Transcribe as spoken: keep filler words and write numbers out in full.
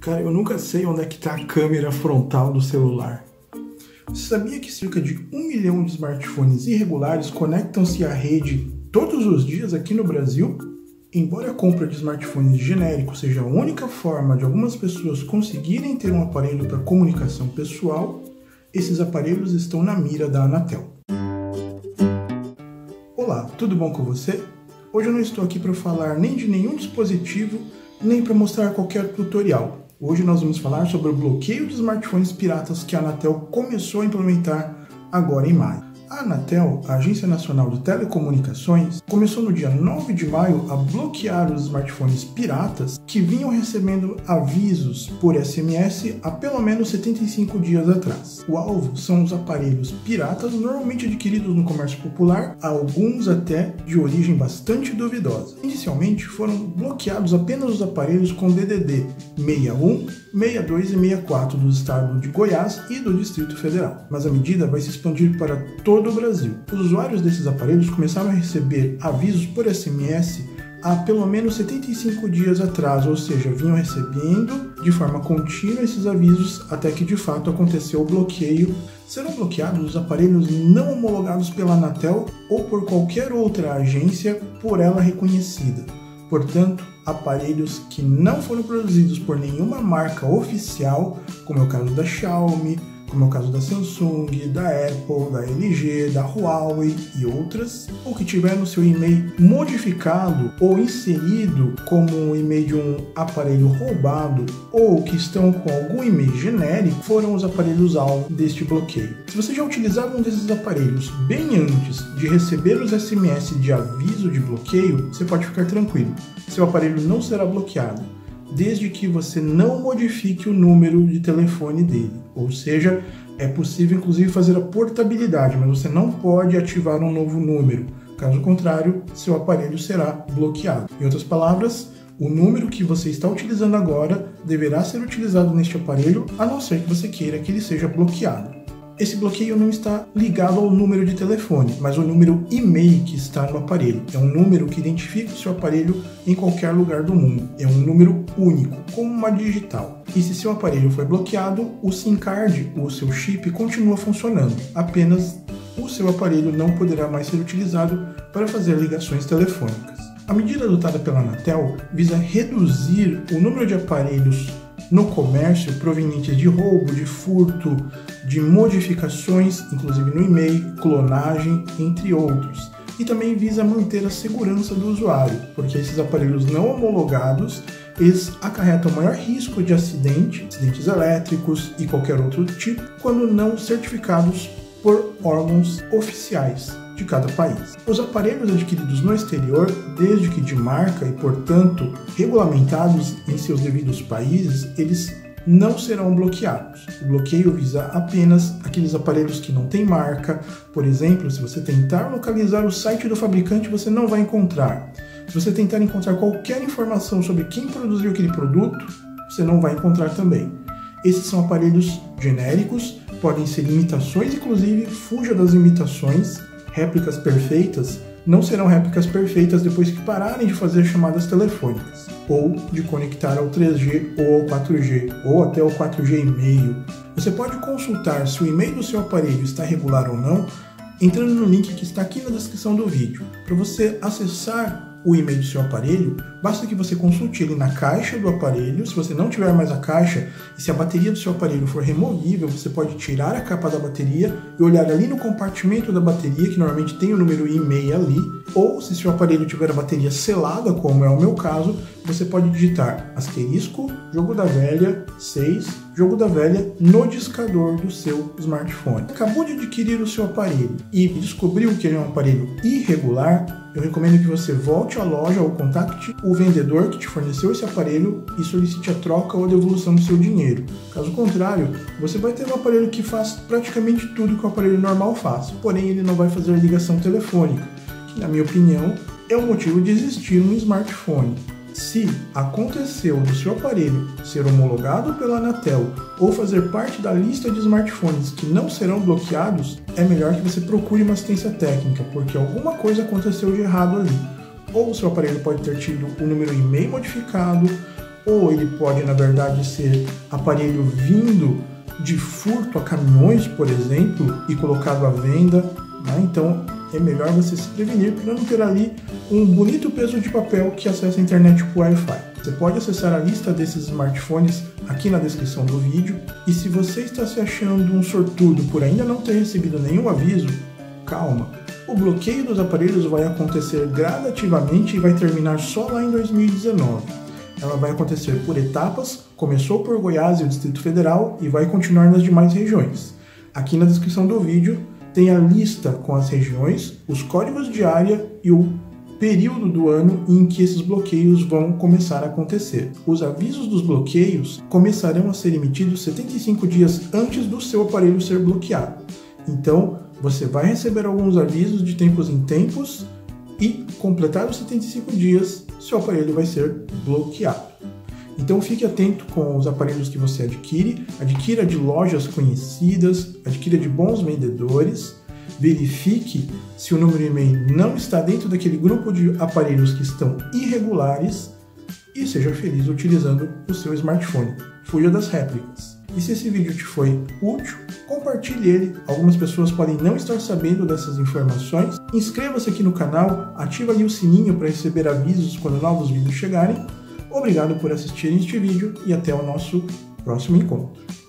Cara, eu nunca sei onde é que está a câmera frontal do celular. Você sabia que cerca de um milhão de smartphones irregulares conectam-se à rede todos os dias aqui no Brasil? Embora a compra de smartphones genéricos seja a única forma de algumas pessoas conseguirem ter um aparelho para comunicação pessoal, esses aparelhos estão na mira da Anatel. Olá, tudo bom com você? Hoje eu não estou aqui para falar nem de nenhum dispositivo, nem para mostrar qualquer tutorial. Hoje nós vamos falar sobre o bloqueio de smartphones piratas que a Anatel começou a implementar agora em maio. A Anatel, a Agência Nacional de Telecomunicações, começou no dia nove de maio a bloquear os smartphones piratas que vinham recebendo avisos por S M S há pelo menos setenta e cinco dias atrás. O alvo são os aparelhos piratas normalmente adquiridos no comércio popular, alguns até de origem bastante duvidosa. Inicialmente foram bloqueados apenas os aparelhos com D D D sessenta e um, sessenta e dois e sessenta e quatro do estado de Goiás e do Distrito Federal, mas a medida vai se expandir para todo o Brasil. Os usuários desses aparelhos começaram a receber avisos por S M S há pelo menos setenta e cinco dias atrás, ou seja, vinham recebendo de forma contínua esses avisos até que de fato aconteceu o bloqueio. Serão bloqueados os aparelhos não homologados pela Anatel ou por qualquer outra agência por ela reconhecida. Portanto, aparelhos que não foram produzidos por nenhuma marca oficial, como é o caso da Xiaomi, como é o caso da Samsung, da Apple, da L G, da Huawei e outras, ou que tiveram seu e-mail modificado ou inserido como um e-mail de um aparelho roubado, ou que estão com algum e-mail genérico, foram os aparelhos alvo deste bloqueio. Se você já utilizava um desses aparelhos bem antes de receber os S M S de aviso de bloqueio, você pode ficar tranquilo, seu aparelho não será bloqueado, desde que você não modifique o número de telefone dele. Ou seja, é possível inclusive fazer a portabilidade, mas você não pode ativar um novo número. Caso contrário, seu aparelho será bloqueado. Em outras palavras, o número que você está utilizando agora deverá ser utilizado neste aparelho, a não ser que você queira que ele seja bloqueado. Esse bloqueio não está ligado ao número de telefone, mas ao número e-mail que está no aparelho. É um número que identifica o seu aparelho em qualquer lugar do mundo. É um número único, como uma digital. E se seu aparelho foi bloqueado, o SIM card, o seu chip, continua funcionando. Apenas o seu aparelho não poderá mais ser utilizado para fazer ligações telefônicas. A medida adotada pela Anatel visa reduzir o número de aparelhos no comércio provenientes de roubo, de furto, de modificações, inclusive no e-mail, clonagem, entre outros. E também visa manter a segurança do usuário, porque esses aparelhos não homologados, eles acarretam maior risco de acidente, acidentes elétricos e qualquer outro tipo, quando não certificados por órgãos oficiais de cada país. Os aparelhos adquiridos no exterior, desde que de marca e, portanto, regulamentados em seus devidos países, eles não serão bloqueados. O bloqueio visa apenas aqueles aparelhos que não têm marca. Por exemplo, se você tentar localizar o site do fabricante, você não vai encontrar. Se você tentar encontrar qualquer informação sobre quem produziu aquele produto, você não vai encontrar também. Esses são aparelhos genéricos, podem ser imitações, inclusive fuja das imitações. Réplicas perfeitas não serão réplicas perfeitas depois que pararem de fazer chamadas telefônicas, ou de conectar ao três G ou ao quatro G, ou até ao quatro G e meio. Você pode consultar se o e-mail do seu aparelho está regular ou não, entrando no link que está aqui na descrição do vídeo. Para você acessar o e-mail do seu aparelho, basta que você consulte ele na caixa do aparelho. Se você não tiver mais a caixa e se a bateria do seu aparelho for removível, você pode tirar a capa da bateria e olhar ali no compartimento da bateria, que normalmente tem o número e-mail ali, ou se seu aparelho tiver a bateria selada, como é o meu caso, você pode digitar asterisco, jogo da velha, seis, jogo da velha no discador do seu smartphone. Acabou de adquirir o seu aparelho e descobriu que ele é um aparelho irregular, eu recomendo que você volte à loja ou contacte o vendedor que te forneceu esse aparelho e solicite a troca ou a devolução do seu dinheiro. Caso contrário, você vai ter um aparelho que faz praticamente tudo que o aparelho normal faz, porém ele não vai fazer ligação telefônica, que na minha opinião é um motivo de existir um smartphone. Se aconteceu do seu aparelho ser homologado pela Anatel ou fazer parte da lista de smartphones que não serão bloqueados, é melhor que você procure uma assistência técnica, porque alguma coisa aconteceu de errado ali. Ou o seu aparelho pode ter tido o número e-mail modificado, ou ele pode, na verdade, ser aparelho vindo de furto a caminhões, por exemplo, e colocado à venda, né? Então é melhor você se prevenir para não ter ali um bonito peso de papel que acessa a internet por Wi-Fi. Você pode acessar a lista desses smartphones aqui na descrição do vídeo, e se você está se achando um sortudo por ainda não ter recebido nenhum aviso, calma. O bloqueio dos aparelhos vai acontecer gradativamente e vai terminar só lá em dois mil e dezenove. Ela vai acontecer por etapas, começou por Goiás e o Distrito Federal e vai continuar nas demais regiões. Aqui na descrição do vídeo tem a lista com as regiões, os códigos de área e o período do ano em que esses bloqueios vão começar a acontecer. Os avisos dos bloqueios começarão a ser emitidos setenta e cinco dias antes do seu aparelho ser bloqueado. Então, você vai receber alguns avisos de tempos em tempos e, completados os setenta e cinco dias, seu aparelho vai ser bloqueado. Então fique atento com os aparelhos que você adquire, adquira de lojas conhecidas, adquira de bons vendedores, verifique se o número e-mail não está dentro daquele grupo de aparelhos que estão irregulares e seja feliz utilizando o seu smartphone. Fuja das réplicas. E se esse vídeo te foi útil, compartilhe ele. Algumas pessoas podem não estar sabendo dessas informações. Inscreva-se aqui no canal, ative ali o sininho para receber avisos quando novos vídeos chegarem. Obrigado por assistir este vídeo e até o nosso próximo encontro.